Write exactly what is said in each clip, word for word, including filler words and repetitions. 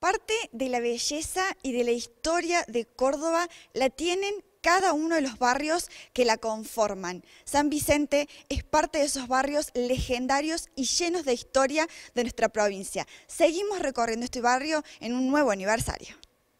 Parte de la belleza y de la historia de Córdoba la tienen cada uno de los barrios que la conforman. San Vicente es parte de esos barrios legendarios y llenos de historia de nuestra provincia. Seguimos recorriendo este barrio en un nuevo aniversario.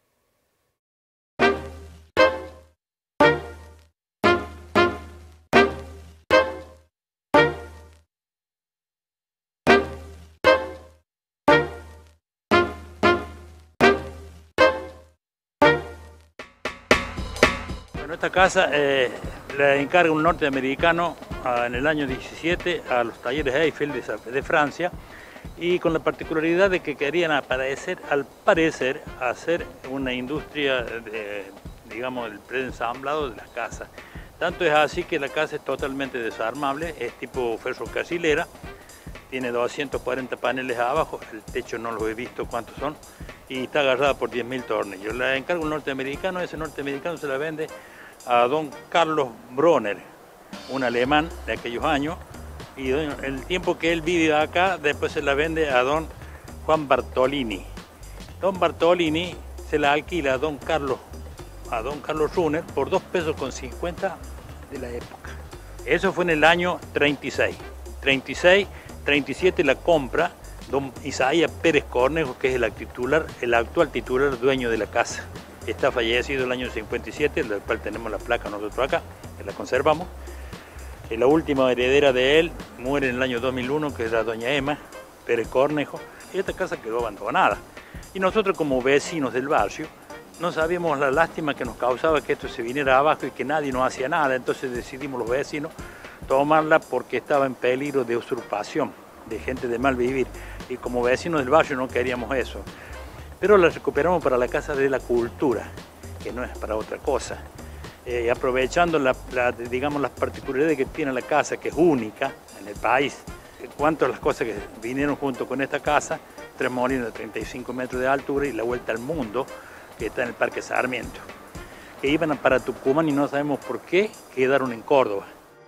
Bueno, esta casa eh, la encarga un norteamericano ah, en el año diecisiete a los talleres Eiffel de, de Francia, y con la particularidad de que querían aparecer, al parecer hacer una industria de, digamos, el preensamblado de las casas. Tanto es así que la casa es totalmente desarmable, es tipo ferrocarrilera, tiene doscientos cuarenta paneles abajo, el techo no lo he visto cuántos son, y está agarrada por diez mil tornillos. La encarga un norteamericano, ese norteamericano se la vende a don Carlos Bronner, un alemán de aquellos años, y el tiempo que él vive acá, después se la vende a don Juan Bartolini. Don Bartolini se la alquila a don Carlos, a don Carlos Runner por dos pesos con cincuenta de la época. Eso fue en el año treinta y seis. treinta y seis, treinta y siete la compra don Isaías Pérez Cornejo, que es el, titular, el actual titular dueño de la casa. Está fallecido el año cincuenta y siete, del cual tenemos la placa nosotros acá, que la conservamos. Y la última heredera de él muere en el año dos mil uno, que era doña Emma Pérez Cornejo, y esta casa quedó abandonada. Y nosotros, como vecinos del barrio, no sabíamos la lástima que nos causaba que esto se viniera abajo y que nadie nos hacía nada. Entonces decidimos los vecinos tomarla porque estaba en peligro de usurpación, de gente de mal vivir. Y como vecinos del barrio no queríamos eso. Pero la recuperamos para la Casa de la Cultura, que no es para otra cosa. Eh, aprovechando la, la, digamos, las particularidades que tiene la casa, que es única en el país. En cuanto a las cosas que vinieron junto con esta casa, tres molinos de treinta y cinco metros de altura y la vuelta al mundo, que está en el Parque Sarmiento, que iban para Tucumán y no sabemos por qué quedaron en Córdoba.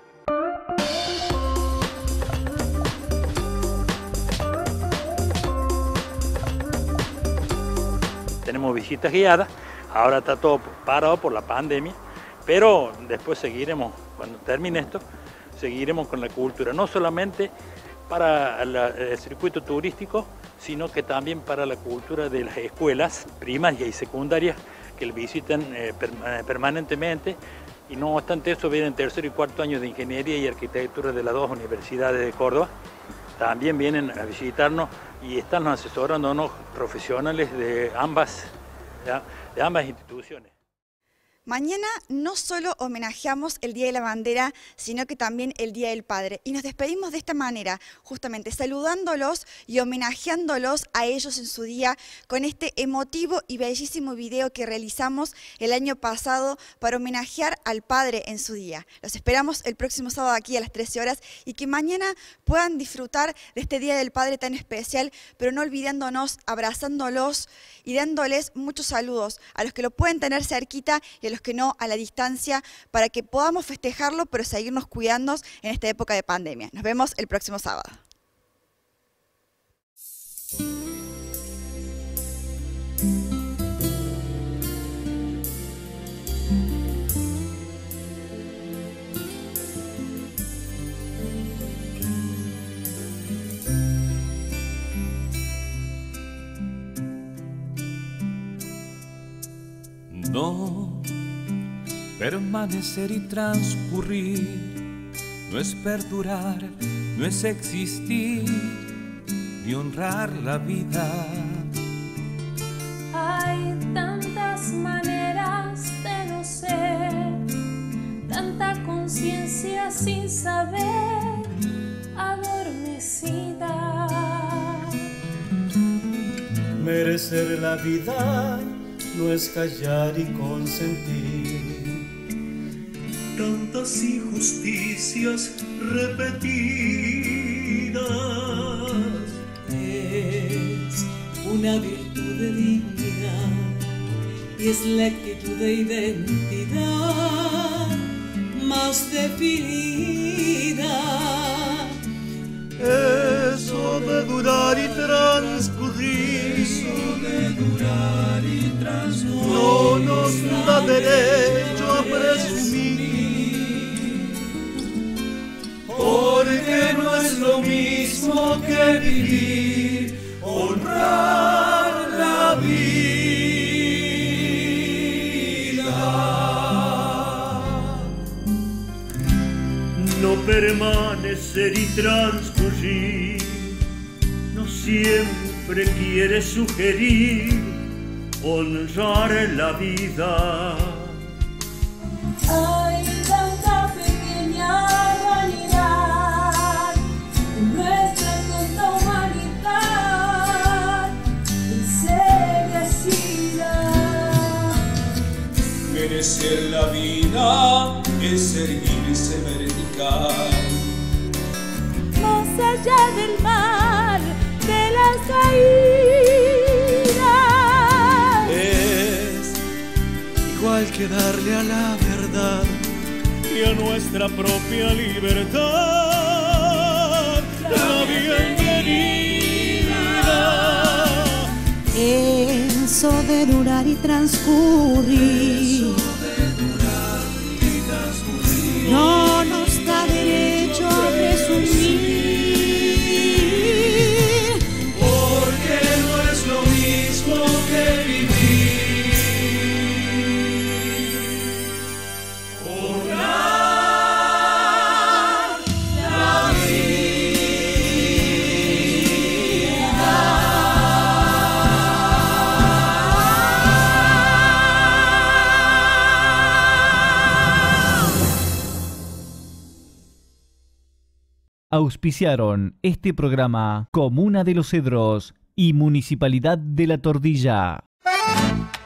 Tenemos visitas guiadas, ahora está todo parado por la pandemia, pero después seguiremos, cuando termine esto, seguiremos con la cultura, no solamente para la, el circuito turístico, sino que también para la cultura de las escuelas primarias y secundarias que visitan eh, per, permanentemente, y no obstante eso vienen tercer y cuarto años de ingeniería y arquitectura de las dos universidades de Córdoba. También vienen a visitarnos y están asesorándonos profesionales de ambas, de ambas instituciones. Mañana no solo homenajeamos el Día de la Bandera, sino que también el Día del Padre. Y nos despedimos de esta manera, justamente saludándolos y homenajeándolos a ellos en su día con este emotivo y bellísimo video que realizamos el año pasado para homenajear al Padre en su día. Los esperamos el próximo sábado aquí a las trece horas y que mañana puedan disfrutar de este Día del Padre tan especial, pero no olvidándonos, abrazándolos y dándoles muchos saludos a los que lo pueden tener cerquita y a los que no a la distancia, para que podamos festejarlo, pero seguirnos cuidando en esta época de pandemia. Nos vemos el próximo sábado. No, permanecer y transcurrir no es perdurar, no es existir ni honrar la vida. Hay tantas maneras de no ser, tanta conciencia sin saber, adormecida. Merecer la vida no es callar y consentir tantas injusticias repetidas. Es una virtud digna y es la actitud de identidad más definida. Eso de durar y transcurrir, eso de durar que vivir, honrar la vida. No permanecer y transcurrir, no siempre quiere sugerir honrar la vida. Hay tanta pequeña vanidad en nuestra tonta humanidad, ensegrecida. Merecer la vida es erguirse vertical. Más allá del mar, de las caídas, Es igual que darle a la verdad y a nuestra propia libertad la bienvenida. Eso de durar y transcurrir no nos da derecho a presumir, Porque no es lo mismo que vivir. Honrar la Auspiciaron este programa Comuna de los Cedros y Municipalidad de La Tordilla.